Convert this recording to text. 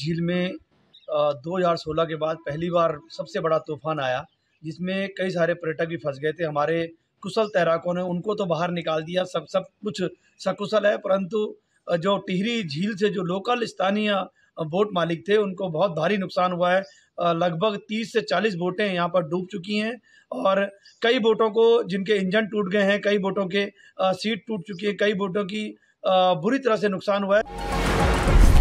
झील में 2016 के बाद पहली बार सबसे बड़ा तूफान आया, जिसमें कई सारे पर्यटक भी फंस गए थे। हमारे कुशल तैराकों ने उनको तो बाहर निकाल दिया, सब कुछ सकुशल है, परंतु जो टिहरी झील से जो लोकल स्थानीय बोट मालिक थे उनको बहुत भारी नुकसान हुआ है। लगभग 30 से 40 बोटें यहाँ पर डूब चुकी हैं और कई बोटों को जिनके इंजन टूट गए हैं, कई बोटों के सीट टूट चुकी है, कई बोटों की बुरी तरह से नुकसान हुआ है।